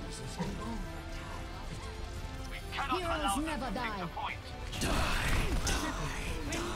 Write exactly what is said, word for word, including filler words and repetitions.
We cannot allow Heroes them never to take die. the point. Die, die, die.